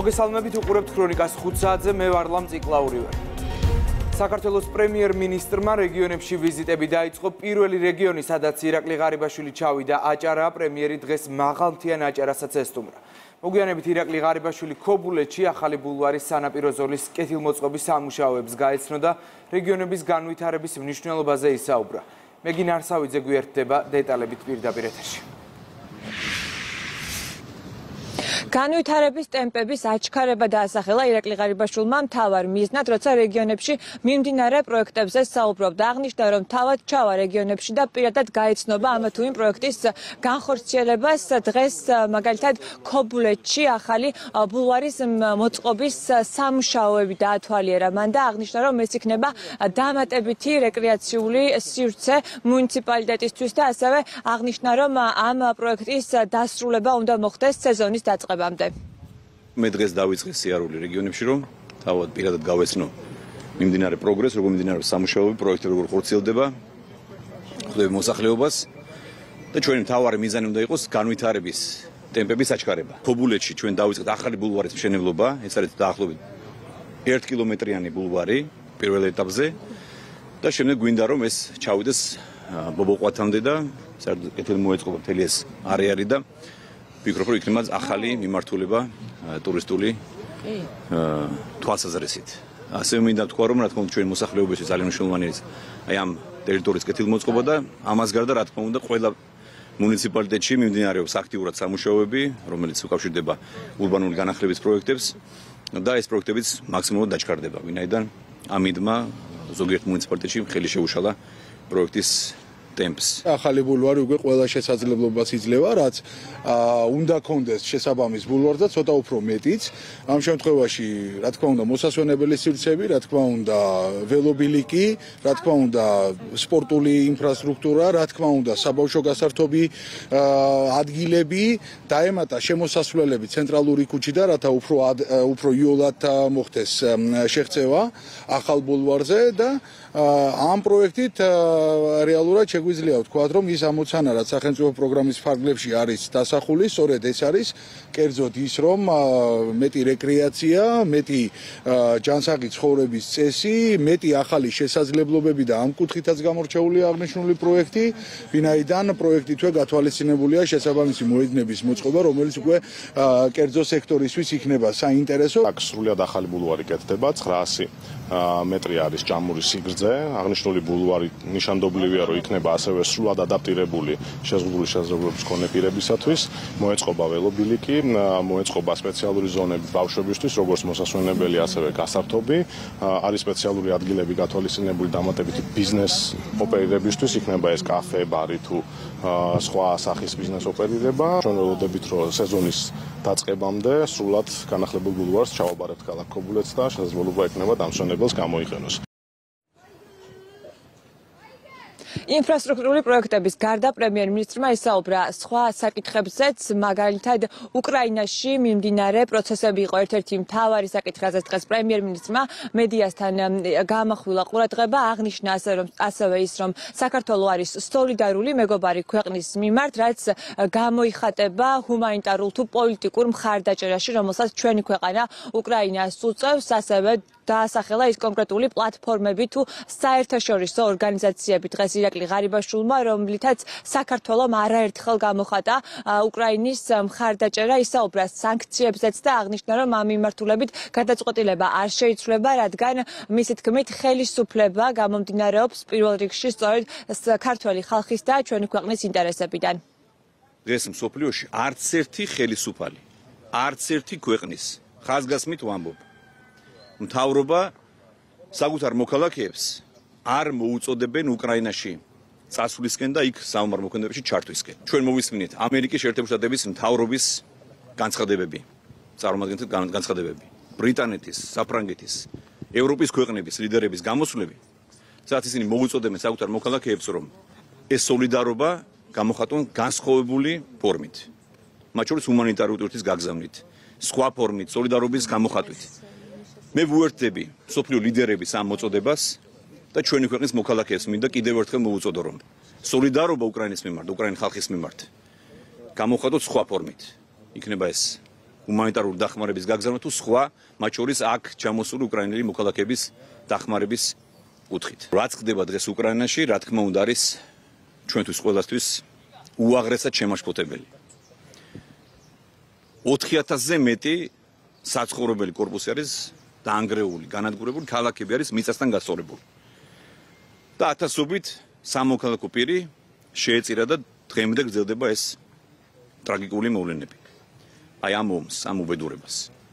მოგესალმებით, უყურებთ ქრონიკას 5 საათზე, მე ვარ ლამ ციკლაური ვარ. საქართველოს პრემიერ-მინისტრმა რეგიონებში ვიზიტები დაიწყო. პირველი რეგიონი, სადაც ირაკლი ღარიბაშვილი ჩავიდა აჭარაა, პრემიერი დღეს მაღალმთიან აჭარასაც ესტუმრა. მოგვიანებით ირაკლი ღარიბაშვილი ქობულეთში ახალი ბულვარის სანაპირო ზოლის კეთილმოწყობის სამუშაოებს გაეცნო და რეგიონების განვითარების მნიშვნელობაზე ისაუბრა. მეგინ არსავიძე გვერდება დეტალებით პირდაპირ ეთერში. განვითარების ტემპების აჩქარება დაასახელა ირაკლი ღარიბაშვილმა მთავარ მიზნად, როცა რეგიონებში მიმდინარე პროექტებზე საუბრობდა. აღნიშნა, რომ თავად ჩავა რეგიონებში და პირადად გაეცნობა ამა თუ იმ პროექტის განხორციელებას. დღეს მაგალითად ქობულეთში ახალი ბულვარის მოწყობის სამუშაოები დაათვალიერა მან და აღნიშნა, რომ ეს იქნება დამატებითი რეკრეაციული სივრცე მუნიციპალიტეტისთვის და ასევე აღნიშნა, რომ ამ პროექტის დასრულება უნდა მოხდეს სეზონის დაწყებამდე. მე დღეს დავიწყე სიარული რეგიონებში, რომ თავად პირადად გავეცნო მიმდინარე პროგრესს, როგორ მიმდინარე სამუშაოები, პროექტი როგორ ხორციელდება, ხვდები მოსახლეობას და ჩვენი მთავარი მიზანი უნდა იყოს განვითარების ტემპების აჩქარება. ქობულეთში ჩვენ დავიწყეთ ახალი ბულვარის მშენებლობა, ეს არის დაახლოებით 1 კილომეტრიანი ბულვარი პირველ ეტაპზე და შემდეგ გვინდა რომ ეს ჩავიდეს ბობოყვათამდე და საერთოდ კეთილმოეწყობა მთელი ეს არეალი და ვფიქრობ, რომ იქნება ახალი მიმართულება ტურისტული თვალსაზრისით. ასევე მინდა თქვა, რომ რა თქმა უნდა ჩვენ მოსახლეობისთვის ძალიან მნიშვნელოვანი არის აი ამ ტერიტორიის კეთილმოწყობა და ამას გარდა რა თქმა უნდა ყველა მუნიციპალიტეტში მიმდინარეობს აქტიურად სამუშაოები, რომელიც უკავშირდება ურბანული განახლების პროექტებს და ეს პროექტებიც მაქსიმალურად დაჩქარდება, ვინაიდან ამიდმა ზოგიერთ მუნიციპალიტეტში ხელი შეუშალა პროექტის ტემპს. ახალი ბულვარი უკვე ყველა შესაძლებლობას იძლევა, რაც უნდა კონდეს შესაბამის ბულვარს და ცოტა უფრო მეტიც. ამ შემთხვევაში, რა თქმა უნდა, მოსასვენებელი სივრცეები, რა თქმა უნდა, ველობილიკი, რა თქმა უნდა, სპორტული ინფრასტრუქტურა, რა თქმა უნდა, საბავშვო გასართობი ადგილები, დაემატა შემოსასვლელები ცენტრალური ქუჩი და რათა უფრო იოლად მოხდეს შეღწევა ახალ ბულვარზე და ამ პროექტით რეალურად შეგვიძლია ვთქვათ, რომ ის ამოცანა, რაც სახელმწიფო პროგრამის ფარგლებში არის დასახული, სწორედ ეს არის, კერძოდ ის, რომ მეტი რეკრეაცია, მეტი ჯანსაღი ცხოვრების წესი, მეტი ახალი შესაძლებლობები და ამ კუთხითაც გამორჩეულია აღნიშნული პროექტი, ვინაიდან პროექტითვე გათვალისწინებულია შესაბამისი მოედნების მოწყობა, რომელიც უკვე კერძო სექტორისთვის იქნება საინტერესო. აქ სრულიად ახალი ბულვარი კეთდება, 900 მეტრი არის ჭამური სიგრძე. აღნიშნული ბულვარი ნიშანდობლივია, რომ იქნება ასევე სრულად ადაპტირებული შეზღუდული შესაძლებლობის მქონე პირებისათვის, მოეწყობა ველობილიკი, მოეწყობა სპეციალური ზონები ბავშვებისთვის, როგორც მოსასვენებელი, ასევე გასართობი, არის სპეციალური ადგილები გათვალისწინებული დამატებითი ბიზნეს ოპერირებისთვის, იქნება ეს კაფე, ბარი თუ სხვა სახის ბიზნეს ოპერირება. ჩვენ ველოდებით, რომ სეზონის დაწყებამდე სრულად განახლებულ ბულვარს ჩავაბარებთ ქალაქ ქობულეთს და შესაძლებლობა ექნება დამსვენებელს გამოიყენოს. ინფრასტრუქტურული პროექტების გარდა პრემიერ-მინისტრმა ისაუბრა სხვა საკითხებზეც, მაგალითად უკრაინაში მიმდინარე პროცესები იყო ერთ-ერთი მთავარი საკითხი, რაზეც დღეს პრემიერ-მინისტრმა მედიასთან გაამახვილა ყურადღება, აღნიშნა ასევე ის, რომ საქართველო არის სოლიდარული მეგობარი ქვეყნის მიმართ, რაც გამოიხატება ჰუმანიტარულ თუ პოლიტიკურ მხარდაჭერაში, რომელსაც ჩვენი ქვეყანა უკრაინას უწევს, ასევე დაასახელა ის კონკრეტული პლატფორმები თუ საერთაშორისო ორგანიზაციები დღეს ირაკლი ღარიბაშვილმა, რომლითაც საქართველომ არაერთხელ გამოხატა უკრაინის მხარდაჭერა, ისაუბრა სანქციებზეც და აღნიშნა, რომ ამ მიმართულებით გადაწყვეტილება არ შეიცვლება, რადგან მისი თქმით ხელისუფლება გამომდინარეობს პირველ რიგში სწორედ ქართველი ხალხის და ჩვენი ქვეყნის ინტერესებიდან. დღეს მსოფლიოში არც ერთი ხელისუფალი, არც ერთი ქვეყნის ხაზგასმით ვამბობ. მთავრობა საკუთარ მოქალაქეებს არ მოუწოდებენ უკრაინაში წასვლისკენ და იქ საომარ მოქმედებებში ჩართვისკენ. ჩვენ მოვისმინეთ ამერიკის შეერთებული შტატების მთავრობის განცხადებები, წარმომადგენლთა განცხადებები, ბრიტანეთის, საფრანგეთის, ევროპის ქვეყნების ლიდერების გამოსვლები, სადაც ისინი მოუწოდებენ საკუთარ მოქალაქეებს, რომ ეს სოლიდარობა გამოხატონ განსხვავებული ფორმით, მათ შორის ჰუმანიტარული ტვირთის გაგზავნით, სხვა ფორმით, სოლიდარობის გამოხატვით. მე ვუერთდები სოფლიო ლიდერების ამ მოწოდებას და ჩვენი ქვეყნის მოქალაქეებს მინდა კიდევ ერთხელ მოვუწოდო, რომ სოლიდარობა უკრაინის მიმართ, უკრაინის ხალხის მიმართ გამოხატოთ სხვა ფორმით. იქნება ეს ჰუმანიტარული დახმარების გაგზავნა თუ სხვა, მათ შორის აქ ჩამოსული უკრაინელი მოქალაქეების დახმარების კუთხით. რაც ხდება დღეს უკრაინაში, რა თქმა უნდა არის ჩვენთვის ყველასთვის უაღრესად შემაშფოთებელი. 4000-ზე მეტი საცხოვრებელი კორპუსი არის დაანგრეული, განადგურებული, ქალაქები არის მიწასთან გასწორებული. და ათასობით სამოქალაქო პირი შეეწირა და დღემდე გრძელდება ეს ტრაგიკული მოვლენები. აი ამ ომს, ამ უბედურებას.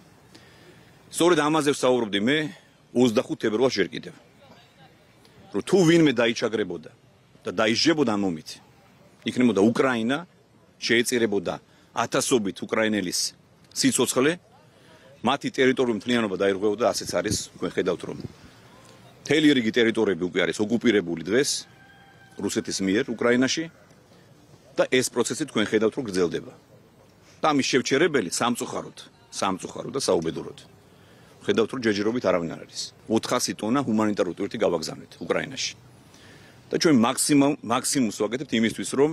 სწორედ ამაზე ვსაუბრობდი მე 25 თებერვალს ჯერ კიდევ. რომ თუ ვინმე დაიჩაგრებოდა და დაიჟებოდა ამ ომით, იქნებოდა უკრაინა, შეეწირებოდა ათასობით უკრაინელის სიცოცხლე, მათი ტერიტორიული მთლიანობა დაირღვეოდა, ასეც არის, თქვენ ხედავთ რომ მთელი რიგი ტერიტორიები უკვე არის ოკუპირებული დღეს რუსეთის მიერ უკრაინაში და ეს პროცესი თქვენ ხედავთ რომ გრძელდება. და ამის შევჩერებელი სამწუხაროდ და საუბედუროდ. ხედავთ რომ ჯერჯერობით არავინ არ არის. 400 ტონა ჰუმანიტარული ტვირთი გავაგზავნეთ უკრაინაში. და ჩვენ მაქსიმუმს ვაკეთებთ იმისთვის რომ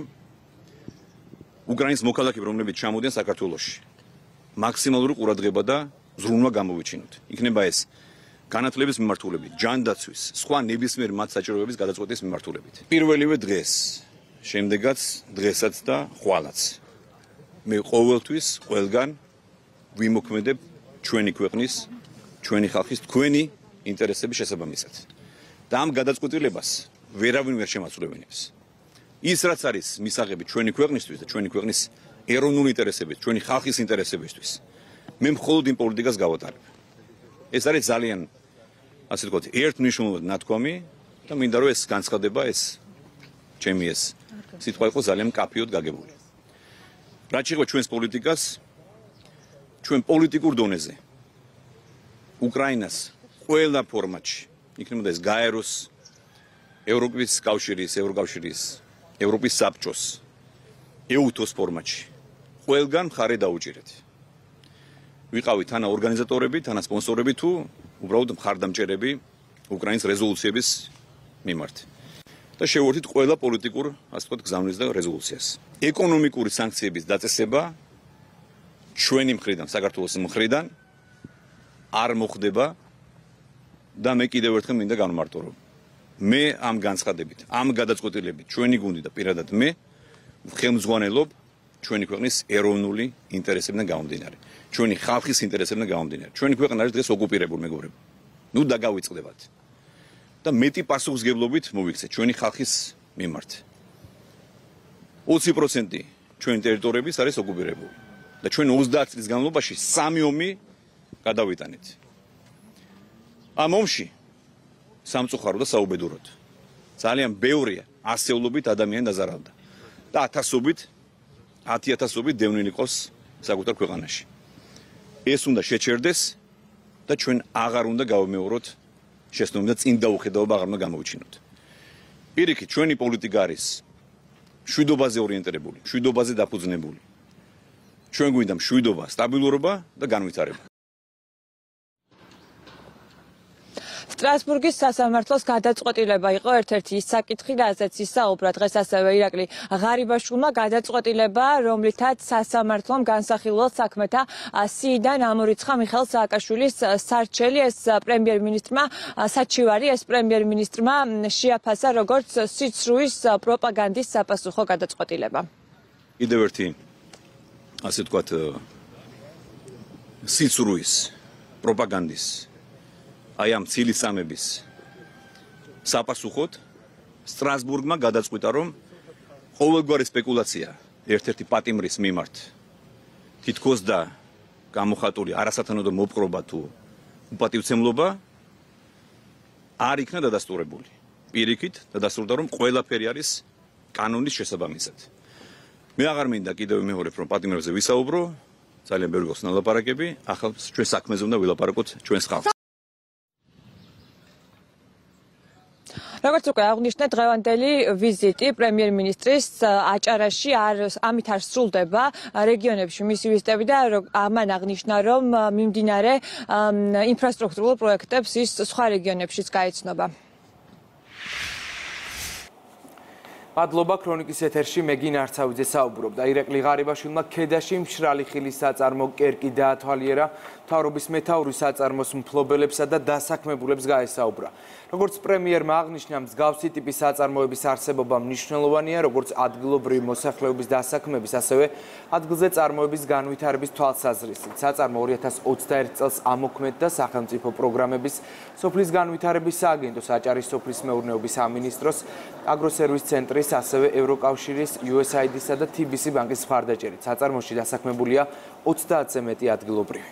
უკრაინის მოქალაქეები რომლებიც ჩამოდიან საქართველოში მაქსიმალური ყურადღება და ზრუნვა გამოვიჩინოთ. იქნება ეს განათლების მიმართულებით, ჯანდაცვის, სხვა ნებისმიერ მათ საჭიროებების გადაწყვეტის მიმართულებით. პირველივე დღეს, შემდეგაც დღესაც და ხვალაც მე ყოველთვის ყველგან ვიმოქმედებ ჩვენი ქვეყნის, ჩვენი ხალხის, თქვენი ინტერესების შესაბამისად. და ამ გადაწყვეტილებას ვერავინ ვერ შემაცვლევენებს. ის რაც არის მისაღები ჩვენი ქვეყნისთვის და ჩვენი ქვეყნის ეროვნული ინტერესების, ჩვენი ხალხის ინტერესებისთვის, მე მხოლოდ იმ პოლიტიკას გავატარებ. ეს არის ძალიან, ასე ვთქვათ, ერთმნიშვნელოვნად ნათქვამი და მინდა რომ ეს განცხადება, ეს ჩემი ეს სიტყვა იყო ძალიან მკაფიოდ გაგებული. რაც შეეხება ჩვენს პოლიტიკას, ჩვენ პოლიტიკურ დონეზე უკრაინას ყველა ფორმატში, იქნებოდა ეს გაეროს, ევროპის კავშირის, ევროკავშირის, ევროპის საბჭოს, ეუთოს ფორმატში ყველგან მხარე დაუჭირეთ. ვიყავით თანა ორგანიზატორები, თანა სპონსორები თუ უბრალოდ მხარდამჭერები უკრაინის რეზოლუციების მიმართ. და შევერთით ყველა პოლიტიკურ, ასე ვთქვათ, გზავნის და რეზოლუციას. ეკონომიკური სანქციების დაწესება ჩვენი მხრიდან, საქართველოს მხრიდან არ მოხდება და მე კიდევ ერთხელ მინდა განმარტო, რომ მე ამ განცხადებით, ამ გადაწყვეტილებით, ჩვენი გუნდი და პირადად მე ხელმძღვანელობ ჩვენი ქვეყნის ეროვნული ინტერესებიდან გამომდინარე, ჩვენი ხალხის ინტერესებიდან გამომდინარე. ჩვენი ქვეყანა არის დღეს ოკუპირებული, მეგობრებო. ნუ დაგავიწყდებათ. და მეტი პასუხისგებლობით მოვიქცეთ ჩვენი ხალხის მიმართ. 20% ჩვენი ტერიტორიების არის ოკუპირებული და ჩვენ 30 წლის განმავლობაში 3 ომი გადავიტანეთ. ამ ომში სამწუხარო და საუბედუროდ ძალიან ბევრი ასეულობით ადამიანი დაზარალდა და ათასობით 10,000-ობით დევნილი ყოს საკუთარ ქვეყანაში. ეს უნდა შეჩერდეს და ჩვენ აღარ უნდა გავმეოროთ შესაძლოა და წინ დაუხედაობა აღარ უნდა გამოვიჩინოთ. პირიქით, ჩვენი პოლიტიკა არის მშვიდობაზე ორიენტირებული, მშვიდობაზე დაფუძნებული. ჩვენ გვინდა მშვიდობა, სტაბილურობა და განვითარება. სტრასბურგის სასამართლოს გადაწყვეტილება იყო ერთ-ერთი ის საკითხი, რაზეც ისაუბრა დღეს ასევე ირაკლი ღარიბაშვილმა, გადაწყვეტილება, რომლითაც სასამართლომ განსახილველ საქმეთა სიიდან ამორიცხა მიხეილ სააკაშვილის სარჩელი. ეს პრემიერ-მინისტრმა საჩივარი, ეს პრემიერ-მინისტრმა შეაფასა როგორც სიცრუის პროპაგანდის საპასუხო გადაწყვეტილება. კიდევ ერთი, ასე ვთქვათ, სიცრუის პროპაგანდის აი ამ ცილისამების საპასუხოდ სტრასბურგმა გადაწყვიტა, რომ ყოველგვარი სპეკულაცია ერთ-ერთი პატიმრის მიმართ თითქოს და გამოხატული არასათანადო მოპყრობა თუ უპატივცემლობა არ იქნა დადასტურებული. პირიქით დადასტურდა, რომ ყველაფერი არის კანონის შესაბამისად. მე აღარ მინდა კიდევ ვიმეორებ, რომ პატიმრებზე ვისაუბრო, ძალიან ბევრი გვაქვს ნალაპარაკები, ახლა ჩვენ საქმეზე უნდა ვილაპარაკოთ ჩვენს ხალხს. როგორც უკვე აღნიშნეთ, დღევანდელი ვიზიტი პრემიერ-მინისტრის აჭარაში ამით არ სრულდება რეგიონებში მისი ვიზიტები და ამან აღნიშნა, რომ მიმდინარე ინფრასტრუქტურულ პროექტებს ის სხვა რეგიონებშიც გაეცნობა. მადლობა ქრონიკის ეთერში მეგინ არცავიძე საუბრობდა. ირაკლი ღარიბაშვილმა ქედაში მშრალი ხილის საწარმო კერკი დაათვალიერა. მთავრობის მეთაურის საწარმოს მფლობელებსა და დასაქმებულებს გაესაუბრა. როგორც პრემიერმა აღნიშნა, მსგავსი ტიპის საწარმოების არსებობა მნიშვნელოვანია, როგორც ადგილობრივი მოსახლეობის დასაქმების, ასევე ადგილზე წარმოების განვითარების თვალსაზრისით. საწარმო 2021 წელს ამოქმედდა სახელმწიფო პროგრამების, სოფლის განვითარების სააგენტოს, აჭარის სოფლის მეურნეობის სამინისტროს, აგროსერვის ცენტრის, ასევე ევროკავშირის, USAID-სა და TBC ბანკის მხარდაჭერით. საწარმოში დასაქმებულია 30-ზე მეტი ადგილობრივი.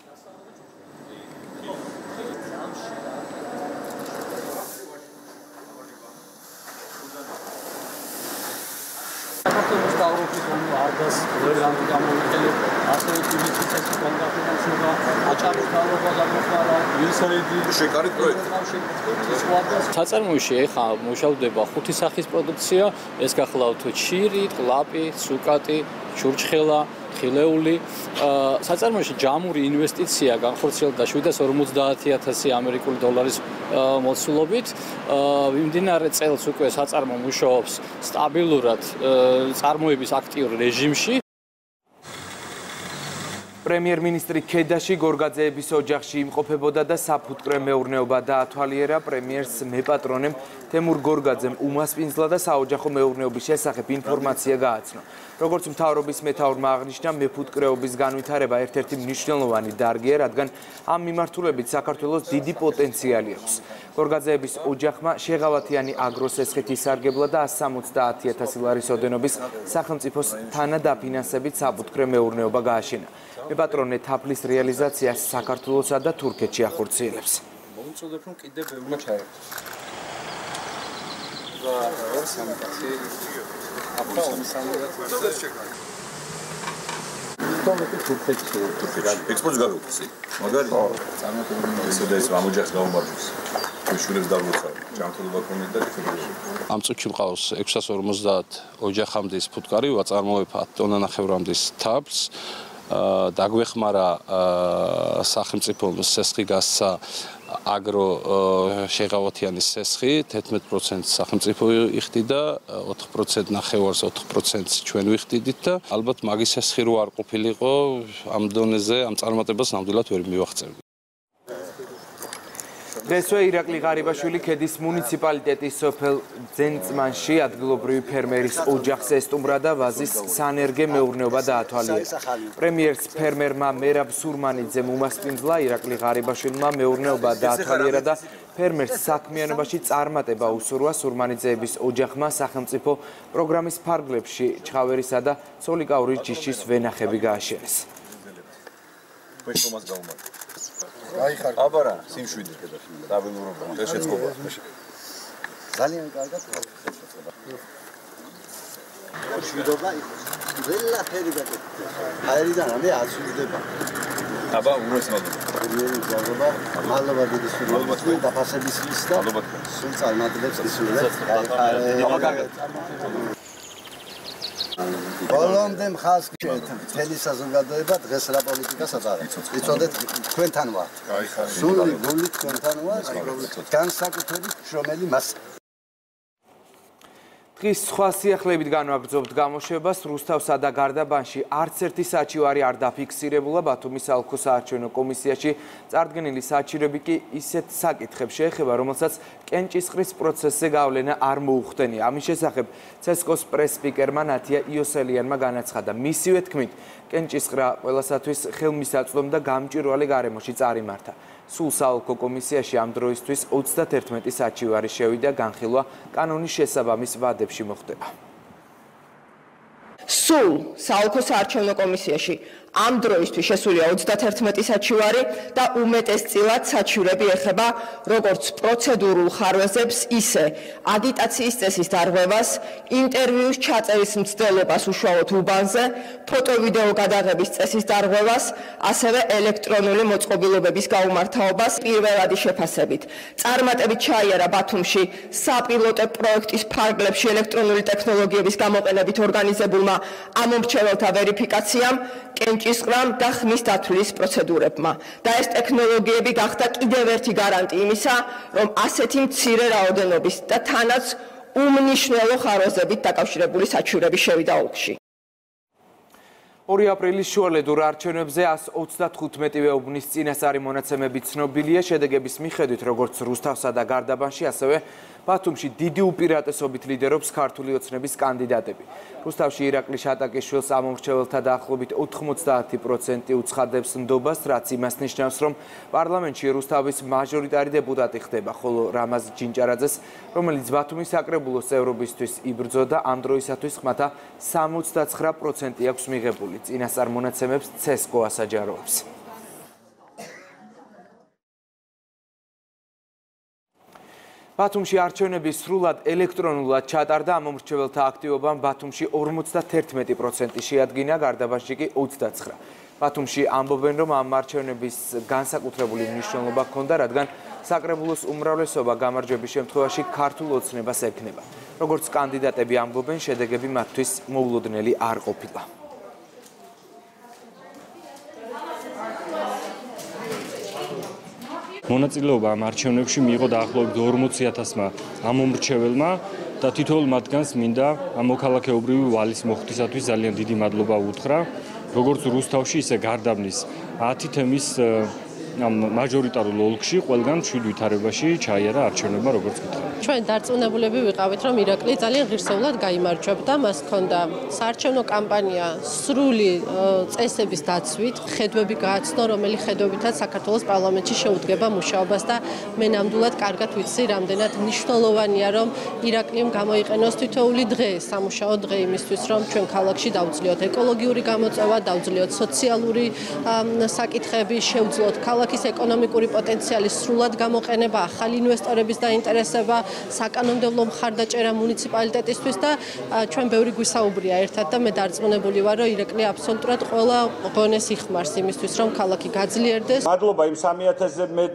საწარმოებში ეხლა მუშავდება 5 სახის პროდუქცია, ეს გახლავთ შირი, ყლაპი, სუკატი, ჩურჩხელა, ხილეული. საწარმოებში ჯამური ინვესტიცია განხორციელდა 750,000 ამერიკული დოლარის მოცულობით. მიმდინარე წელს უკვე საწარმო მუშაობს სტაბილურად წარმოების აქტიურ რეჟიმში. პრემიერ-მინისტრი ქედაში გორგაძეების ოჯახში იმყოფებოდა და საფუტკრე მეურნეობა დაათვალიერა. პრემიერს მეპატრონემ თემურ გორგაძემ უმასპინძლა და საოჯახო მეურნეობის შესახებ ინფორმაცია გააცნო. როგორც მთავრობის მეთაურმა აღნიშნა, მეფუტკრეობის განვითარება ერთ-ერთი მნიშვნელოვანი დარგია, რადგან ამ მიმართულებით საქართველოს დიდი პოტენციალი აქვს. გორგაძეების ოჯახმა შეღავათიანი აგროსესხით ისარგებლა და 170,000 ლარის ოდენობის სახელმწიფოს თანადაფინანსებით საფუტკრე მეურნეობა გააშენა. მეპატრონე თაფლის რეალიზაციას საქართველოსა და თურქეთში ახორციელებს. მოგწოდებ რომ კიდე ბევრი ჩაერთოს. ექსპორტს გავიქცე. მაგარი წარმოთქმულების ამოჯახს გამომარჯვეს. შვილებს დავუცხავ. ჯანმრთელობა კონდიტა თითოეული. ამ წუთში მყავს 650 ოჯახამდე ფუტკარი, ვაწარმოებ 10 ტონანახევრამდე თაფლს. დაგვეხმარა სახელმწიფო სესხი გასცა აგრო შეღავათიანი სესხი 11% სახელმწიფო იხდიდა 4% ნახევარს 4% ჩვენ ვიხდიდით და ალბათ მაგის სესხი რო არ ყოფილიყო ამ დონეზე ამ წარმატებას ნამდვილად ვერ მივაღწევდი. დღესვე ირაკლი ღარიბაშვილი ქედის მუნიციპალიტეტის სოფელ ძენწმანში ადგილობრივი ფერმერის ოჯახს ესტუმრა და ვაზის სანერგე მეურნეობა დაათვალიერა. პრემიერს ფერმერმა მერაბ სურმანიძემ უმასპინძლა, ირაკლი ღარიბაშვილმა მეურნეობა დაათვალიერა და ფერმერს საქმიანობაში წარმატება უსურვა. სურმანიძეების ოჯახმა სახელმწიფო პროგრამის ფარგლებში ჩხავერისა და სოლიკაურის ჯიშის ვენახები გააშენეს. აბარა, სიმშვიდე სტაბილურობა, ეს შეწყობა. ძალიან კარგად შეწყობა. შვიდობა იყოს. ყველაფერი გაკეთდა. აერიდან ამე აცვლიდება. აბა, უმეს მადლობა. მადლობა. მადლობა დიდი სულმოწმე დაფასების ის და სულ წარმატებებს ისურვებ. აბა კარგად. ბოლომდე მხარს გჭერთ მთელი საზოგადოება დღეს რა პოლიტიკას აწარებს. იცოდეთ თქვენთან ვართ. სული გული თქვენთან ვართ. განსაკუთრებით შრომელი მას. დღის სხვა სიახლეებით განვაგრძობთ გამოშვებას. რუსთავსა და გარდაბანში არც ერთი საჩივარი არ დაფიქსირებულა. ბათუმის საოლქო საარჩევნო კომისიაში წარდგენილი საჩივრები კი ისეთ საკითხებს შეეხება, რომელსაც კენჭისყრის პროცესზე გავლენა არ მოუხდენია. ამის შესახებ ცესკოს პრეს-სპიკერმა ნათია იოსელიანმა განაცხადა. მისივე თქმით, კენჭისყრა ყველასათვის ხელმისაწვდომ და გამჭვირვალე გარემოში წარიმართა. სულ საოლქო კომისიაში ამ დროისთვის 31 საჩივარი შევიდა, განხილვა კანონის შესაბამის ვადებში მოხდება. სულ საოლქო საარჩევნო კომისიაში ამ დროისთვის შესულია 31 საჩივარი და უმეტესწილად საჩივრები ეხება როგორც პროცედურულ ხარვეზებს, ისე აგიტაციის წესის დარღვევას, ინტერვიუს ჩაწერის მცდელობას უშუალოდ უბანზე, ფოტო-ვიდეო გადაღების წესის დარღვევას, ასევე ელექტრონული მოწყობილობების გაუმართავობას პირველადი შეფასებით. წარმატებით ჩაიარა ბათუმში საპილოტო პროექტის ფარგლებში ელექტრონული ტექნოლოგიების გამოყენებით ორგანიზებულმა ამომრჩეველთა ვერიფიკაციამ, კენჭისყრამ და ხმის დათვლის პროცედურებმა. და ეს ტექნოლოგიები გახდა კიდევ ერთი გარანტი იმისა, რომ ასეთი მცირე რაოდენობის და თანაც უმნიშვნელო ხარვეზებით დაკავშირებული საჩივრები შევიდა ოლქში. 2 აპრილის შუალედურ არჩევნებზე 135 უბნის წინასწარი მონაცემები ცნობილია. შედეგების მიხედვით, როგორც რუსთავსა და გარდაბანში, ასევე ბათუმში დიდი უპირატესობით ლიდერობს ქართული ოცნების კანდიდატები. რუსთავში ირაკლი შატაკიშვილს ამომრჩეველთა დაახლოებით 90% უცხადებს ნდობას, რაც იმას ნიშნავს, რომ პარლამენტში რუსთავის მაჟორიტარი დეპუტატი ხდება, ხოლო რამაზ ჯინჭარაძეს, რომელიც ბათუმის საკრებულოს წევრობისთვის იბრძოდა, ამ დროისათვის ხმათა 69% აქვს მიღებული. წინასწარ მონაცემებს ცესკო ასაჯაროებს. ბათუმში არჩევნები სრულად ელექტრონულად ჩატარდა, ამომრჩეველთა აქტივობამ ბათუმში 51% შეადგინა, გარდაბანში კი 29%. ბათუმში ამბობენ, რომ ამ არჩევნების განსაკუთრებული მნიშვნელობა ჰქონდა, რადგან საკრებულოს უმრავლესობა გამარჯვების შემთხვევაში ქართულ ოცნებას ექნება. როგორც კანდიდატები ამბობენ, შედეგები მათთვის მოულოდნელი არ ყოფილა. მონაწილეობა ამ არჩევნებში მიიღო დაახლოებით 40,000-მა ამომრჩეველმა და თითოეულ მათგანს მინდა მოქალაქეობრივი ვალის მოხდისათვის ძალიან დიდი მადლობა უთხრა. როგორც რუსთავში, ისე გარდაბნის 10 თემის მაჟორიტარულ ოლქში ყველგან 7 ვითარებაში ჩაიარა არჩევნებმა, როგორც გითხრა. ჩვენ დარწმუნებულები ვიყავით, რომ ირაკლი ძალიან ღირსეულად გაიმარჯვებდა, მას ჰქონდა საარჩევნო კამპანია სრული წესების დაცვით, ხედვები გააცნო, რომელი ხედვებითაც საქართველოს პარლამენტში შეუდგება მუშაობას და მე ნამდვილად კარგად ვიცი, რამდენად მნიშვნელოვანია, რომ ირაკლიმ გამოიყენოს თითოეული დღე, სამუშაო დღე იმისთვის, რომ ჩვენ ქალაქში დავძლიოთ ეკოლოგიური გამოწვევა, დავძლიოთ სოციალური საკითხები, შევძლოთ ქალაქის ეკონომიკური პოტენციალის სრულად გამოყენება, ახალი ინვესტორების დაინტერესება, საკანონმდებლო მხარდაჭერა მუნიციპალიტეტისთვის და ჩვენ ბევრი გვისაუბრია ერთად და მე დარწმუნებული ვარ, რომ ირაკლი აბსოლუტურად ყველა ღონეს იხმარს იმისთვის, რომ ქალაქი გაძლიერდეს. მადლობა იმ 3000-ზე მეტ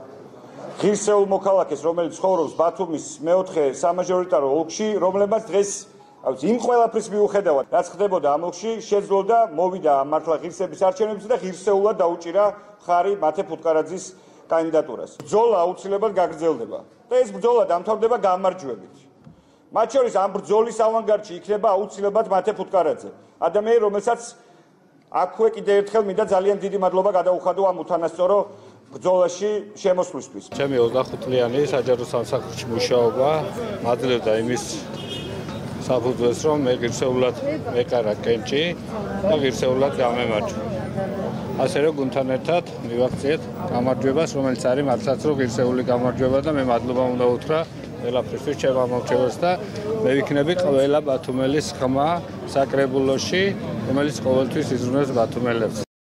ღირსეულ მოქალაქეს, რომელიც ცხოვრობს ბათუმის მეოთხე სამაჟორიტარო ოლქში, რომლებმაც დღეს იმ ყველაფრის მიუხედავად, რაც ხდებოდა ამ ოლქში, შეძლო და მოვიდა მართლა ღირსების არჩევნებზე და ღირსეულად დაუჭირა მხარი მათე ფუტკარაძის კანდიდატურას. ბრძოლა აუცილებლად გაგრძელდება და ეს ბრძოლა დამთავრდება გამარჯვებით. მათ შორის ამ ბრძოლის ავანგარდში იქნება აუცილებლად მათე ფუტკარაძე, ადამიანი, რომელსაც აქვე კიდე ერთხელ მინდა ძალიან დიდი მადლობა გადაუხადო ამ უთანასწორო ბრძოლაში შემოსვლისთვის. ჩემი 25 წლიანი საჯარო სამსახურში მუშაობა მაძლევდა იმის საფუძველს, რომ მე ღირსეულად მეკარა კენჭი და ღირსეულად გამემარჯვა. ასე რომ გუნდთან ერთად მივაქციეთ გამარჯვებას, რომელიც არის მართლაც რომ ღირსეული გამარჯვება და მე მადლობა უნდა უთხრა ყველაფრისთვის ჩემ ამომრჩეველს და მე ვიქნები ყველა ბათუმელის ხმა საკრებულოში, რომელიც ყოველთვის იზრუნებს ბათუმელებს.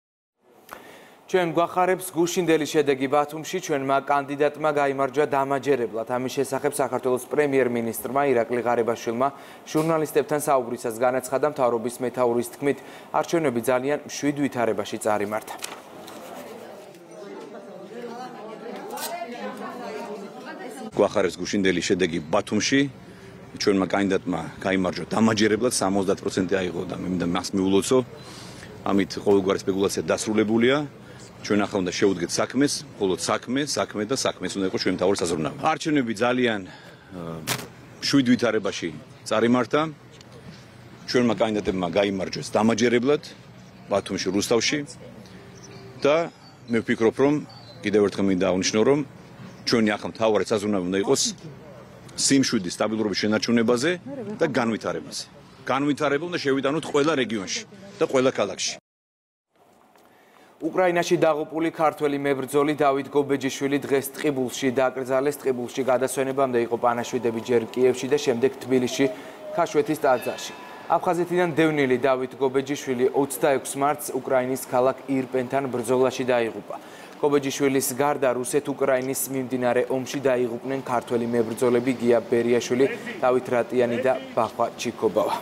ჩვენ გვახარებს გუშინდელი შედეგი ბათუმში, ჩვენმა კანდიდატმა გაიმარჯვა დამაჯერებლად. ამის შესახებ საქართველოს პრემიერ-მინისტრმა ირაკლი ღარიბაშვილმა ჟურნალისტებთან საუბრისას განაცხადა, მთავრობის მეთაურის თქმით, არჩევნები ძალიან მშვიდ ვითარებაში წარიმართა. გვახარებს გუშინდელი შედეგი ბათუმში, ჩვენმა კანდიდატმა გაიმარჯვა დამაჯერებლად 70% აიღო და მე მინდა მას მიულოცო. ამით ყოველგვარი სპეკულაცია დასრულებულია. ჩვენ ახლა უნდა შევუდგეთ საქმეს, მხოლოდ საქმე და საქმეს უნდა იყოს ჩვენი მთავარი საზრუნავი. არჩევნები ძალიან მშვიდ ვითარებაში წარიმართა. ჩვენმა კანდიდატებმა გაიმარჯვეს დამაჯერებლად ბათუმში, რუსთავში და მე ვფიქრობ, რომ კიდევ ერთხელ მინდა აღნიშნო, რომ ჩვენი ახლა მთავარი საზრუნავი უნდა იყოს სიმშვიდის სტაბილურობის შენარჩუნებაზე და განვითარებაზე. განვითარება უნდა შევიტანოთ ყველა რეგიონში და ყველა ქალაქში. უკრაინაში დაღუპული ქართველი მებრძოლი დავით გობეჯიშვილი დღეს ტყიბულში დააკრძალეს. ტყიბულში გადასვენებამდე იყო პანაშვიდები ჯერ კიევში და შემდეგ თბილისში ქაშვეთის ტაძარში. აფხაზეთიდან დევნილი დავით გობეჯიშვილი 26 მარტს უკრაინის ქალაქ ირპენთან ბრძოლაში დაიღუპა. გობეჯიშვილის გარდა რუსეთ-უკრაინის მიმდინარე ომში დაიღუპნენ ქართველი მებრძოლები გია ბერიაშვილი, დავით რატიანი და ბახვა ჩიკობავა.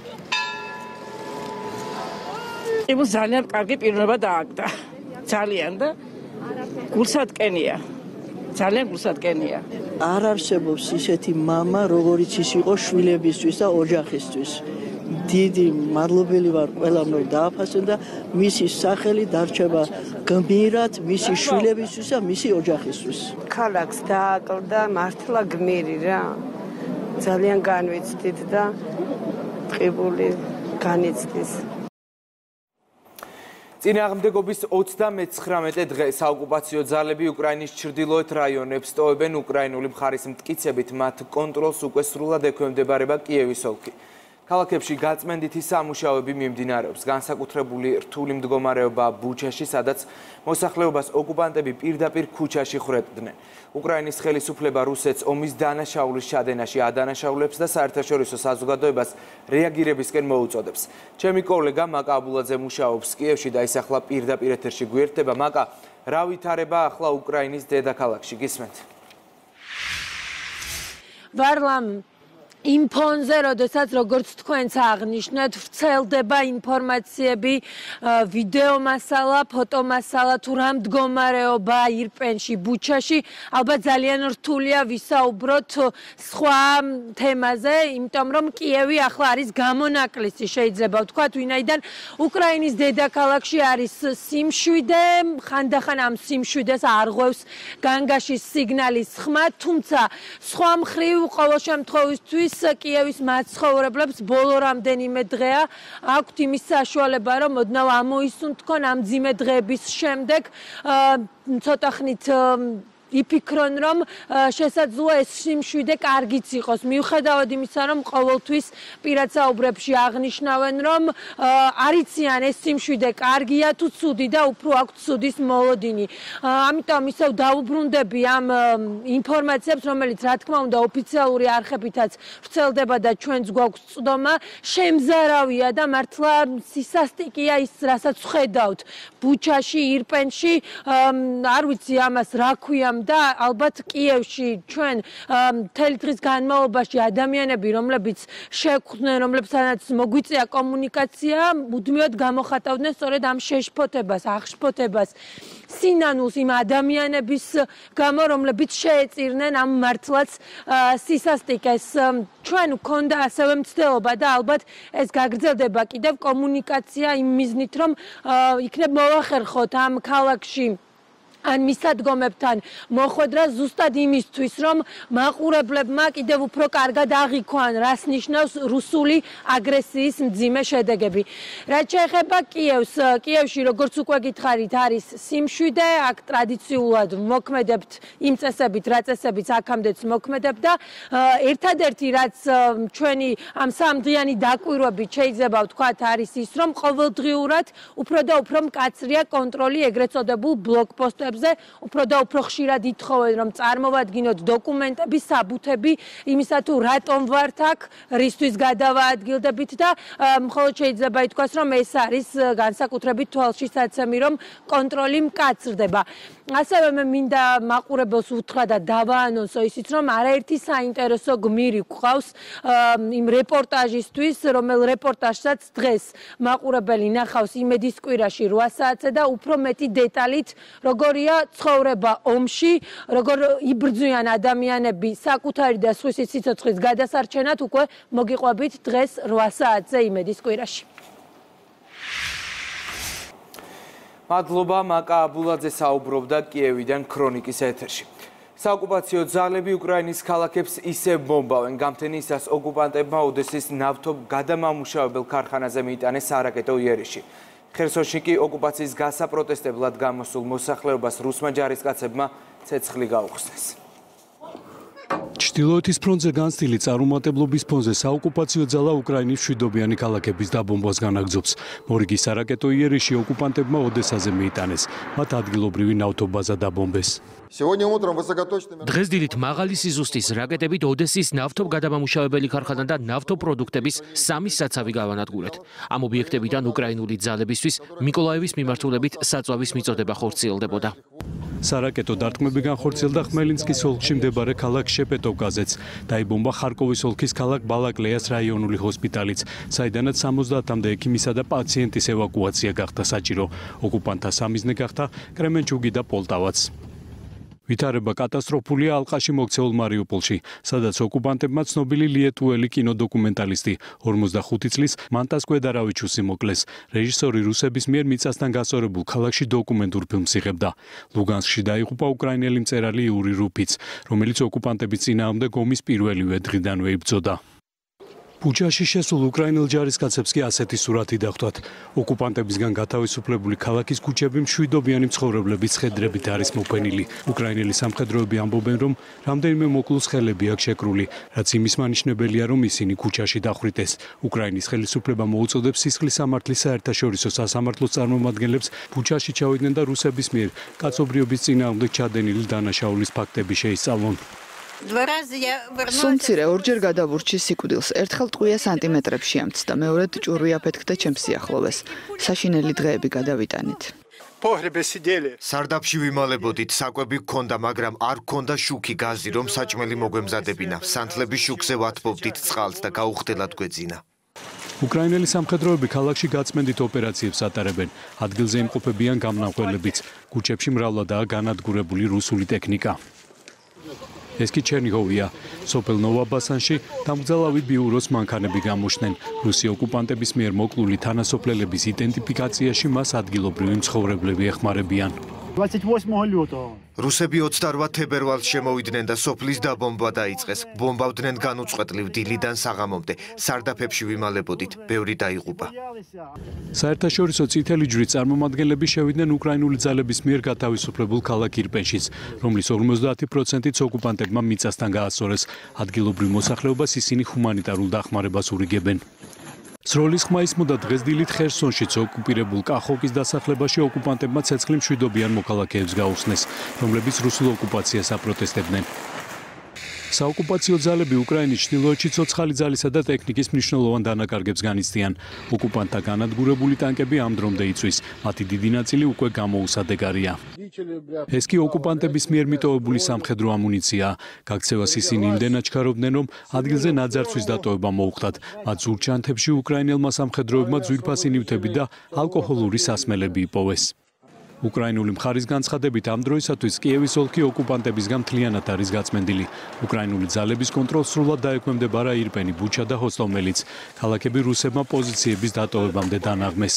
იმის ძალიან კარგი პიროვნება დააგდა. ძალიან და გულსატკენია. ძალიან გულსატკენია. არ არსებობს ისეთი მამა, როგორიც ის იყო შვილებისთვის და ოჯახისთვის. დიდი მადლობელი ვარ ყველამ, რომ დააფასონ და მისი სახელი დარჩება გმირად მისი შვილებისთვის და მისი ოჯახისთვის. ქალაქს დააკლდა მართლა გმირი რა. ძალიან განვიცდით და ტყიბული განიცდის. წინააღმდეგობის 39 დღე საოკუპაციო ძალები უკრაინის ჩრდილოეთ რაიონებს ტოვებენ. უკრაინული მხარის მტკიცებით მათ კონტროლს უკვე სრულად ექვემდებარება კიევის ოლქი. ქალაქებში გაწმენდითი სამუშაოები მიმდინარეობს. განსაკუთრებული რთული მდგომარეობა ბუჩაში, სადაც მოსახლეობას ოკუპანტები პირდაპირ ქუჩაში ხვრებდნენ. უკრაინის ხელისუფლება რუსეთს ომის დანაშაულის ჩადენაში ადანაშაულებს და საერთაშორისო საზოგადოებას რეაგირებისკენ მოუწოდებს. ჩემი კოლეგა მაკა აბულაძე მუშაობს კიევში და ის ახლა პირდაპირ ეთერში გვერდება. მაკა, რა ვითარება ახლა უკრაინის დედაქალაქში? გისმენთ. ვარლამ იმ ფონზე, როდესაც როგორც თქვენც აღნიშნეთ, ვრცელდება ინფორმაციები, ვიდეო მასალა, ფოტო მასალა თუ რა მდგომარეობა ირპენში, ბუჩაში, ალბათ ძალიან რთულია ვისაუბროთ სხვა თემაზე, იმიტომ რომ კიევი ახლა არის გამონაკლისი, შეიძლება ვთქვათ, ვინაიდან უკრაინის დედაქალაქში არის სიმშვიდე, ხანდახან ამ სიმშვიდეს არღვევს განგაშის სიგნალის ხმა, თუმცა სხვა მხრივ ყოველ შემთხვევისთვის კიევის მაცხოვრებლებს ბოლო რამდენიმე დღეა აქვთ იმის საშუალება, რომ ოდნავ ამოისუნთქონ ამ მძიმე დღეების შემდეგ ცოტა ხნით იფიქრონ, რომ შესაძლოა ეს სიმშვიდე კარგიც იყოს. მიუხედავად იმისა, რომ ყოველთვის პირად საუბრებში აღნიშნავენ, რომ არიციან ეს სიმშვიდე კარგია თუ ცუდი და უფრო აქვთ ცუდის მოლოდინი. ამიტომ ისევ დაუბრუნდები ამ ინფორმაციებს, რომელიც რა თქმა უნდა ოფიციალური არხებითაც ვრცელდება და ჩვენც გვაქვს წვდომა, შემზარავია და მართლა სისასტიკია ის, რასაც ხედავთ ბუჩაში, ირპენში, არ ვიცი ამას რა ქვია და ალბათ კიევში ჩვენ მთელი დღის განმავლობაში ადამიანები, რომლებიც შეგვხვდნენ, რომლებსაც მოგვიწია კომუნიკაცია, მუდმივად გამოხატავდნენ სწორედ ამ შეშფოთებას, აღშფოთებას, სინანულს იმ ადამიანების გამო, რომლებიც შეეწირნენ ამ მართლაც სისასტიკეს. ჩვენ გვქონდა ასევე მცდელობა და ალბათ ეს გაგრძელდება კიდევ კომუნიკაცია იმ მიზნით, რომ იქნებ მოვახერხოთ ამ ქალაქში ან მისადგომებთან მოხვედრა ზუსტად იმისთვის, რომ მაყურებლებმა კიდევ უფრო კარგად აღიქვან, რას ნიშნავს რუსული აგრესიის მძიმე შედეგები. რაც შეეხება კიევს, კიევში როგორც უკვე გითხარით, არის სიმშვიდე, აქ ტრადიციულად მოქმედებთ იმ წესებით, რა წესებიც აქამდეც მოქმედებთ და ერთადერთი რაც ჩვენი ამ სამდღიანი დაკვირვებით შეიძლება ვთქვათ, არის ის, რომ ყოველდღიურად უფრო და უფრო მკაცრია კონტროლი ეგრეთ წოდებულ ბლოკპოსტებზე, უფრო და უფრო ხშირად ითხოვენ, რომ წარმოვადგინოთ დოკუმენტები, საბუთები იმისა თუ რატომ ვართ აქ, რისთვის გადავაადგილდებით და მხოლოდ შეიძლება ითქვას, რომ ეს არის განსაკუთრებით თვალშისაცემი, რომ კონტროლი მკაცრდება. ასევე მე მინდა მაყურებელს უთხრა და დავაანონსო ისიც, რომ არაერთი საინტერესო გმირი გვყავს იმ რეპორტაჟისთვის, რომელ რეპორტაჟსაც დღეს მაყურებელი ნახავს იმედის კვირაში 8 საათზე და უფრო მეტი დეტალით, როგორია ცხოვრება ომში, როგორ იბრძვიან ადამიანები საკუთარი და სხვისი სიცოცხლის გადასარჩენად, უკვე მოგიყვებით დღეს 8 საათზე იმედის კვირაში. მადლობა, მაკა აბულაძე საუბრობდა კიევიდან ქრონიკის ეთერში. საოკუპაციო ძალები უკრაინის ქალაქებს ისევ ბომბავენ. გამთენისას ოკუპანტებმა ოდესის ნავთობ გადამამუშავებელ ქარხანაზე მიიტანეს სარაკეტო იერიში. ხერსონში კი ოკუპაციის გასაპროტესტებლად გამოსულ მოსახლეობას რუსმა ჯარისკაცებმა ცეცხლი გაუხსნეს. ჩრდილოეთის ფრონტზე განცდილი წარუმატებლობის ფონზე საოკუპაციო ძალა უკრაინის მშვიდობიანი ქალაქების დაბომბვას განაგრძობს. მორიგის სარაკეტო იერიში ოკუპანტებმა ოდესაზე მიიტანეს. მათ ადგილობრივი ნავთობაზა დაბომბეს. დღეს დილით მაღალი სიზუსტის რაკეტებით ოდესის ნავთობგადამამუშავებელი ქარხანა და ნავთობპროდუქტების 3 საცავი გავანადგურეთ. ამ ობიექტებიდან უკრაინული ძალებისთვის მიკოლაევის მიმართულებით საწვავის მიწოდება ხორციელდებოდა. სარაკეტო დარტყმები განხორციელდა ხმელინსკის ოლქში მდებარე ქალაქ შეპეტოვკაზეც. დაიბომბა ხარკოვის ოლქის ქალაქ ბალაკლეას რაიონული ჰოსპიტალიც, საიდანაც 70-მდე ექიმისა და პაციენტის ევაკუაცია გახდა საჭირო. ოკუპანტთა სამიზნე გახდა კრემენჩუგი და პოლტავაც. ვითარება კატასტროფულია ალყაში მოქცეულ მარიუპოლში, სადაც ოკუპანტებმა ცნობილი ლიეტუელი კინოდოკუმენტალისტი 45 წლის მანტას კვედარავიჩუსი მოკლეს. რეჟისორი რუსების მიერ მიწასთან გასწორებულ ქალაქში დოკუმენტურ ფილმს იღებდა. ლუგანსკში დაიღუპა უკრაინელი მწერალი იური რუფიც, რომელიც ოკუპანტების წინააღმდეგ ომის პირველივე დღიდანვე იბრძოდა. ბუჩაში შესულ უკრაინელ ჯარისკაცებს კი ასეთი სურათი დახვდათ. ოკუპანტებისგან გათავისუფლებული ქალაქის ქუჩები მშვიდობიანი მცხოვრებლების ხედრებით არის მოფენილი. უკრაინელი სამხედროები ამბობენ, რომ რამდენიმე მოკლულს ხელები აქვს შეკრული, რაც იმის მანიშნებელია, რომ ისინი ქუჩაში დახვრიტეს. უკრაინის ხელისუფლება მოუწოდებს სისხლის სამართლის საერთაშორისო სასამართლოს წარმომადგენლებს ბუჩაში ჩავიდნენ და რუსების მიერ კაცობრიობის წინააღმდეგ ჩადენილი დანაშაულის ფაქტები შეისწავლონ. სუმცირე ორჯერ გადავურჩი სიკვდილს, ერთხელ ტყვია სანტიმეტრებში ამცდა, მეორედ ჭურვი აფეთქდა ჩემს სიახლოვეს. საშინელი დღეები გადავიტანით. სარდაფში ვიმალებოდით, საკვები გქონდა, მაგრამ არ გქონდა შუქი გაზი, რომ საჭმელი მოგვემზადებინა. სანთლების შუქზე ვათბობდით წყალს და გაუხდელად გვეძინა. უკრაინელი სამხედროები ქალაქში გაწმენდით ოპერაციებს ატარებენ. ადგილზე იმყოფებიან გამნახველებიც. ქუჩებში მრავლადაა განადგურებული რუსული ტექნიკა. ეს კი ჩერნიგოვია. სოფელ ნოვაბასანში დამგზალავი ბიუროს მანქანები გამოჩნდნენ. რუსი ოკუპანტების მიერ მოკლული თანასოფლელების იდენტიფიკაციაში მას ადგილობრივი მცხოვრებლები ეხმარებიან. რუსები 28 თებერვალს შემოვიდნენ და სოფლის დაბომბვა დაიწყეს. ბომბავდნენ განუწყვეტლივ დილიდან საღამომდე. სარდაფებში ვიმალებოდით, ბევრი დაიღუპა. საერთაშორისო წითელი ჯვრის წარმომადგენლები შევიდნენ უკრაინული ძალების მიერ გათავისუფლებულ ქალაქ ირპენშიც, რომლის 50%-იც ოკუპანტებმა მიწასთან გაასწორეს. ადგილობრივ მოსახლეობას ისინი ჰუმანიტარულ დახმარებას ურიგებენ. სროლის ხმა ისმოდა დღეს დილით ხერსონშიც ოკუპირებულ კახოვკის დასახლებაში ოკუპანტებმა ცეცხლი მშვიდობიან მოქალაქეებს გაუხსნეს, რომლებიც რუსულ ოკუპაციას აპროტესტებდნენ. საოკუპაციო ძალები უკრაინის ჩრდილოეთში ცოცხალი ძალისა და ტექნიკის მნიშვნელოვან დანაკარგებს განიცდიან. ოკუპანტთა განადგურებული ტანკები ამ დრომდე იწვის, მათი დიდი ნაწილი უკვე გამოუსადეგარია. ეს კი ოკუპანტების მიერ მიტოვებული სამხედრო ამუნიციაა. გაქცევას ისინი იმდენად ჩქარობდნენ, რომ ადგილზე ნაძარცვის დატოვება მოუხდათ. მათ ზურგჩანთებში უკრაინელმა სამხედროებმა ძვირფასი ნივთები და ალკოჰოლური სასმელები იპოვეს. უკრაინული მხარის განცხადებით ამ დროისათვის კიევის ოლქი ოკუპანტებისგან მთლიანად არის გაწმენდილი. უკრაინული ძალების კონტროლს სრულად დაექვემდებარა ირპენი, ბუჩა და ჰოსტომელიც. ქალაქები რუსებმა პოზიციების დატოვებამდე დანაღმეს.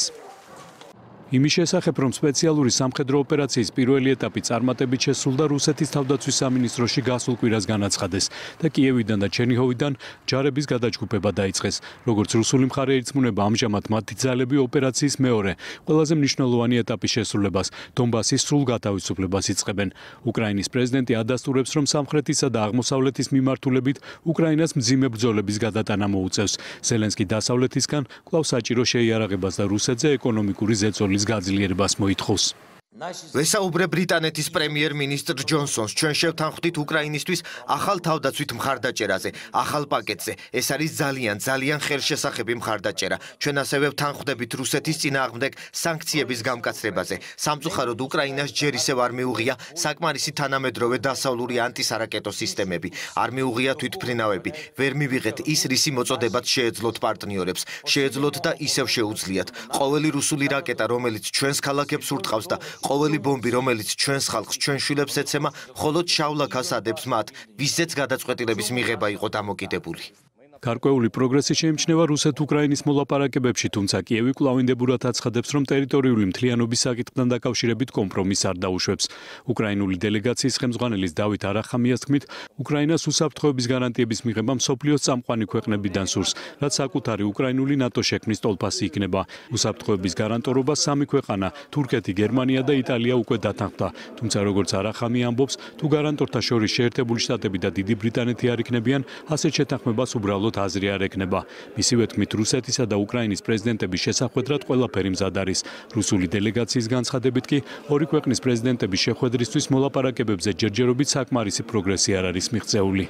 იმის შესახებ, რომ სპეციალური სამხედრო ოპერაციის პირველი ეტაპი წარმატებით შესრულდა, რუსეთის თავდაცვის სამინისტროში გასულ კვირას განაცხადეს და კიევიდან და ჩერნიგოვიდან ჯარების გადაჯგუფება დაიწყეს. როგორც რუსული მხარე ერწმუნება, ამჟამად მათი ძალები ოპერაციის მეორე, ყველაზე მნიშვნელოვანი ეტაპის შესრულებას, დონბასის სრულ გათავისუფლებას იწყებენ. უკრაინის პრეზიდენტი ადასტურებს, რომ სამხრეთისა და აღმოსავლეთის მიმართულებით უკრაინას მძიმე ბრძოლების გადატანა მოუწევს. ზელენსკი დასავლეთისგან კვლავ საჭირო შეიარაღებას და რუსეთზე ეკონომიკური ზეწოლის გაძლიერებას მოითხოვს. ვესაუბრე ბრიტანეთის პრემიერ-მინისტრ ჯონსონს. ჩვენ შევთანხმდით უკრაინისთვის ახალ თავდაცვით მხარდაჭერაზე, ახალ პაკეტზე. ეს არის ძალიან ხელშესახები მხარდაჭერა. ჩვენ ასევე ვთანხმდებით რუსეთის წინააღმდეგ სანქციების გამკაცრებაზე. სამწუხაროდ უკრაინას ჯერ ისევ არ მიუღია საკმარისი თანამედროვე დასავლური ანტისარაკეტო სისტემები. არ მიუღია თვითმფრინავები. ვერ მივიღეთ ის, რისი მოწოდებაც შეეძლოთ პარტნიორებს. შეეძლოთ და ისევ შეუძლიათ. ყოველი რუსული რაკეტა, რომელიც ჩვენს ქალაქებს ურტყავს და ყოველი ბომბი, რომელიც ჩვენს ხალხს, ჩვენ შვილებს ეცემა, მხოლოდ შავლაქას ადებს მათ, ვისაც გადაწყვეტილების მიღება იყო დამოკიდებული. გარკვეული პროგრესი შეიმჩნევა რუსეთ-უკრაინის მოლაპარაკებებში, თუმცა კიევი კვლავინდებურად აცხადებს, რომ ტერიტორიული მთლიანობის საკითხთან დაკავშირებით კომპრომისს არ დაუშვებს. უკრაინული დელეგაციის ხელმძღვანელის დავით არახამიას თქმით, უკრაინას უსაფრთხოების გარანტიების მიღება მსოფლიოს წამყვანი ქვეყნებიდან სურს, რაც საკუთარი უკრაინული ნატო შექმნის ტოლფასი იქნება. უსაფრთხოების გარანტორობას სამი ქვეყანა, თურქეთი, გერმანია და იტალია უკვე დათანხმდა. თუმცა როგორც არახამი ამბობს, თუ გარანტორთა შორის შეერთებული შტატები და დიდი ბრიტანეთი არ იქნებიან, ასეთ შეთანხმებას უბრალოდ აზრი არ ექნება. მისივე თქმით, რუსეთისა და უკრაინის პრეზიდენტების შესახვედრად ყველაფერი მზად არის. რუსული დელეგაციის განცხადებით კი, ორი ქვეყნის პრეზიდენტების შეხვედრისთვის მოლაპარაკებებზე ჯერჯერობით საკმარისი პროგრესი არ არის მიღწეული.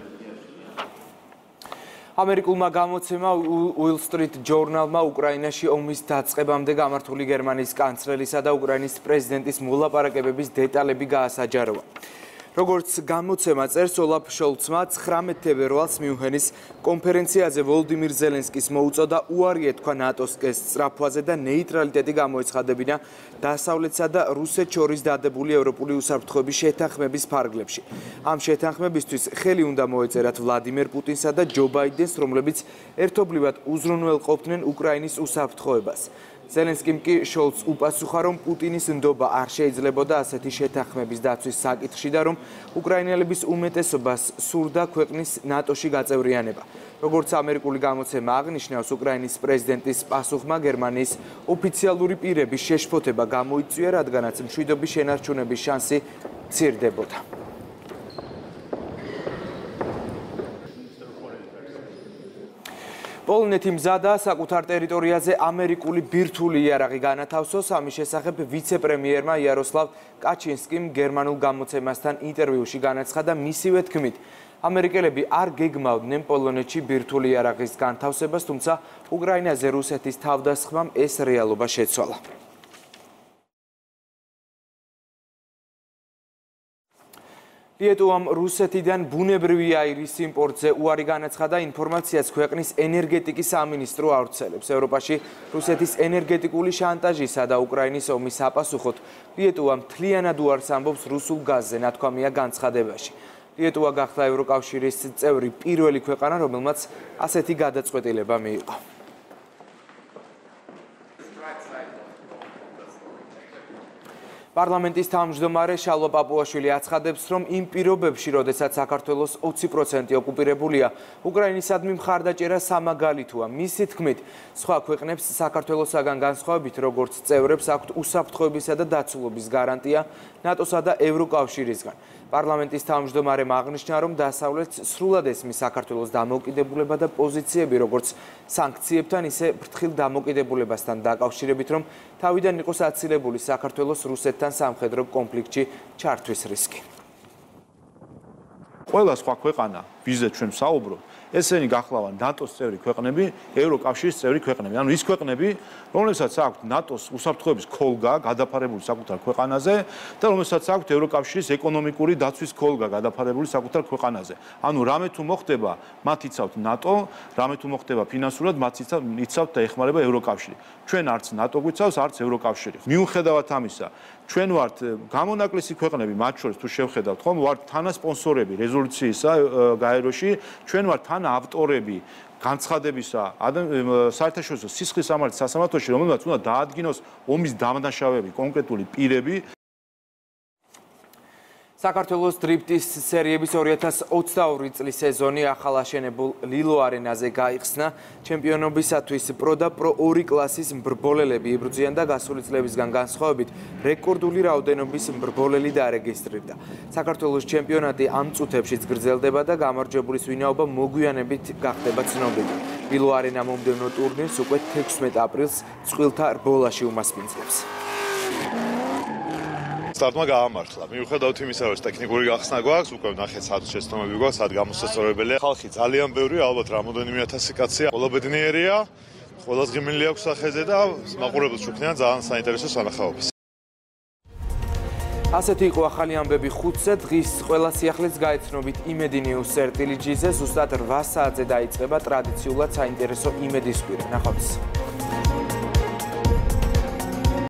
ამერიკულმა გამოცემა Wall Street Journal-მა უკრაინაში ომის დაწყებამდე გამართული გერმანიის კანცლერისა და უკრაინის პრეზიდენტის მოლაპარაკებების დეტალები გაასაჯაროვა. როგორც გამოცემა წერს, ოლაფ შოლცმა 19 თებერვალს მიუნხენის კონფერენციაზე ვოლდიმირ ზელენსკის მოუწოდა უარი ეთქვა ნატოს სწრაფვაზე და ნეიტრალიტეტი გამოეცხადებინა დასავლეთსა და რუსეთს შორის დადებული ევროპული უსაფრთხოების შეთანხმების ფარგლებში. ამ შეთანხმებისთვის ხელი უნდა მოეწერათ ვლადიმერ პუტინსა და ჯო ბაიდენს, რომლებიც ერთობლივად უზრუნველყოფდნენ უკრაინის უსაფრთხოებას. ზელენსკიმ კი შოლცს უპასუხა, რომ პუტინის ნდობა არ შეიძლებოდა ასეთი შეთანხმების დაცვის საკითხში და რომ უკრაინელების უმეტესობას სურდა ქვეყნის ნატოში გაწევრიანება. როგორც ამერიკული გამოცემა აღნიშნავს, უკრაინის პრეზიდენტის პასუხმა გერმანიის ოფიციალური პირების შეშფოთება გამოიწვია, რადგანაც მშვიდობის შენარჩუნების შანსი მცირდებოდა. პოლონეთი მზადაა საკუთარ ტერიტორიაზე ამერიკული ბირთვული იარაღი განათავსოს. ამის შესახებ ვიცე-პრემიერმა იაროსლავ კაჩინსკიმ გერმანულ გამოცემასთან ინტერვიუში განაცხადა, მისივე თქმით, ამერიკელები არ გეგმავდნენ პოლონეთში ბირთვული იარაღის განთავსებას, თუმცა უკრაინაზე რუსეთის თავდასხმამ ეს რეალობა შეცვალა. ლიეტუვამ რუსეთიდან ბუნებრივი აირის იმპორტზე უარი განაცხადა, ინფორმაციას ქვეყნის ენერგეტიკის სამინისტრო ავრცელებს. ევროპაში რუსეთის ენერგეტიკული შანტაჟისა და უკრაინის ომის საპასუხოდ ლიეტუვა მთლიანად უარს ამბობს რუსულ გაზზე, ნათქვამია განცხადებაში. ლიეტუვა გახდა ევროკავშირის წევრი პირველი ქვეყანა, რომელმაც ასეთი გადაწყვეტილება მიიღო. პარლამენტის თავმჯდომარე შალვა პაპუაშვილი აცხადებს, რომ იმ პირობებში, როდესაც საქართველოს 20% ოკუპირებულია, უკრაინისადმი მხარდაჭერა სამაგალითოა. მისი თქმით, სხვა ქვეყნებს საქართველოსაგან განსხვავებით, როგორც წევრებს აქვთ უსაფრთხოებისა და დაცულობის გარანტია ნატოსა და ევროკავშირისგან. პარლამენტის თავმჯდომარემ აღნიშნა, რომ დასავლეთს სრულად ესმის საქართველოს დამოუკიდებულება და პოზიციები, როგორც სანქციებთან, ისე ფრთხილ დამოუკიდებულებასთან დაკავშირებით, რომ თავიდან იყოს აცილებული საქართველოს რუსეთთან სამხედრო კონფლიქტში ჩართვის რისკი. ყველა სხვა ქვეყანა, ვიზეთ ჩვენ საუბრობ, ესენი გახლავან ნატოს წევრი ქვეყნები, ევროკავშირის წევრი ქვეყნები. ანუ ის ქვეყნები, რომლებსაც აქვთ ნატოს უსაფრთხოების ქოლგა გადაფარებული საკუთარ ქვეყანაზე და რომლებსაც აქვთ ევროკავშირის ეკონომიკური დაცვის ქოლგა გადაფარებული საკუთარ ქვეყანაზე. ანუ რამე თუ მოხდება, მათ იცავთ ნატო, რამე თუ მოხდება ფინანსურად, მათ იცავთ და ეხმარება ევროკავშირი. ჩვენ არც ნატო გვიცავს, არც ევროკავშირი. მიუხედავად ამისა, ჩვენ ვართ გამონაკლისი ქვეყნები, მათ შორის თუ შევხედავთ, ხომ, ვართ თანასპონსორები რეზოლუციისა გაეროში, ჩვენ ვართ ავტორები განცხადებისა საერთაშორისო სისხლის სამართლის სასამართლოში, რომელმაც უნდა დაადგინოს ომის დამნაშავეები, კონკრეტული პირები. საქართველოს დრიფტის სერიების 2022 წლის სეზონი ახალ აშენებულ ლილო არენაზე გაიხსნა. ჩემპიონობისათვის პრო და პრო 2 კლასის მბრბოლელები იბრძვიან და გასული წლებისგან განსხვავებით რეკორდული რაოდენობის მბრბოლელი დარეგისტრირდა. საქართველოს ჩემპიონატი ამ წუთებშიც გრძელდება და გამარჯვებულის ვინაობა მოგვიანებით გახდება ცნობილი. ლილო არენა მომდევნო ტურნირს უკვე 16 აპრილს წყვილთა რბოლაში უმასპინძლებს. სტარტმა გაამართლა. მიუხედავად იმისა, რომ ტექნიკური გახსნა გვაქვს, უკვე ნახეთ სად შეცდომები გვაქვს, სად გამოსასწორებელია. ხალხი ძალიან ბევრია, ალბათ რამოდენიმე ათასი კაცია. ყველა ბედნიერია, ყველა ღიმილი აქვს სახეზე და მაყურებელს შუქნიან ძალიან საინტერესო სანახაობას. ასეთი იყო ახალი ამბები 5-ზე. დღის ყველა სიახლეს გაეცნობით იმედი ნიუს სერტილიჯიზე. ზუსტად 8 საათზე დაიწყება ტრადიციულად საინტერესო იმედის კვირა. ნახვამდის.